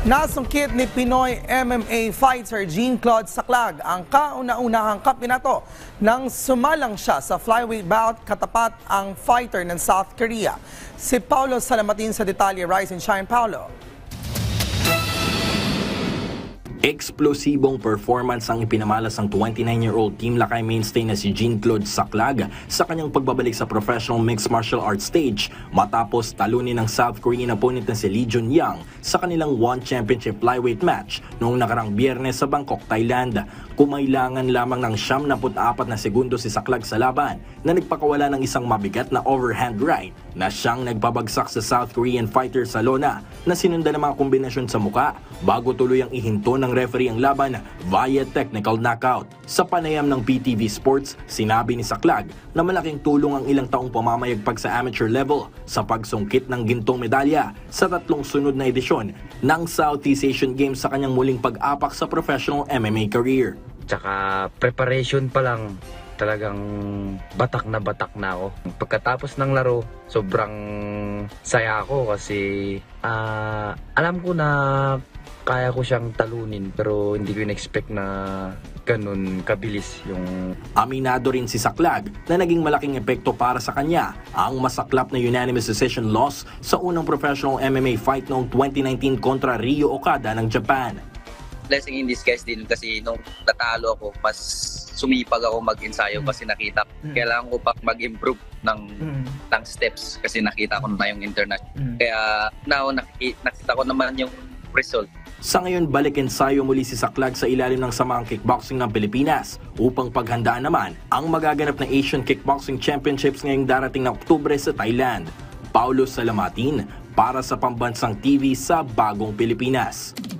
Nasungkit ni Pinoy MMA fighter Jean-Claude Saclag ang kauna-unahang kampeonato nang sumalang siya sa flyweight bout katapat ang fighter ng South Korea. Si Paulo Salamatin sa detalye. Rise and shine, Paulo. Eksplosibong performance ang ipinamalas ng 29-year-old Team Lakay mainstay na si Jean-Claude Saclag sa kanyang pagbabalik sa professional mixed martial arts stage matapos talunin ng South Korean opponent na si Lee Jun-young sa kanilang One Championship flyweight match noong nakarang Biyernes sa Bangkok, Thailand. Kumailangan lamang ng 74 na segundo si Saclag sa laban na nagpakawala ng isang mabigat na overhand right na siyang nagpabagsak sa South Korean fighter sa lona na sinundan ng mga kombinasyon sa muka bago tuluyang ihinto ng referee ang laban via technical knockout. Sa panayam ng PTV Sports, sinabi ni Saclag na malaking tulong ang ilang taong pamamayagpag sa amateur level sa pagsungkit ng gintong medalya sa 3 sunod na edisyon ng Southeast Asian Games sa kanyang muling pag-apak sa professional MMA career. Tsaka preparation pa lang, talagang batak na ako. Pagkatapos ng laro, sobrang saya ako kasi alam ko na kaya ko siyang talunin pero hindi ko in-expect na ganun kabilis yung... Aminado rin si Saclag na naging malaking epekto para sa kanya ang masaklap na unanimous decision loss sa unang professional MMA fight noong 2019 kontra Ryo Okada ng Japan. Blessing in disguise din kasi nung natalo ako, mas sumipag ako mag-ensayo kasi nakita kailangan ko pa mag-improve ng steps kasi nakita ko na yung international. Kaya now nakita ko naman yung result. Sa ngayon, balik ensayo muli si Saclag sa ilalim ng Samaang Kickboxing ng Pilipinas upang paghandaan naman ang magaganap na Asian Kickboxing Championships ngayong darating na Oktubre sa Thailand. Paulo Salamatin para sa Pambansang TV sa Bagong Pilipinas.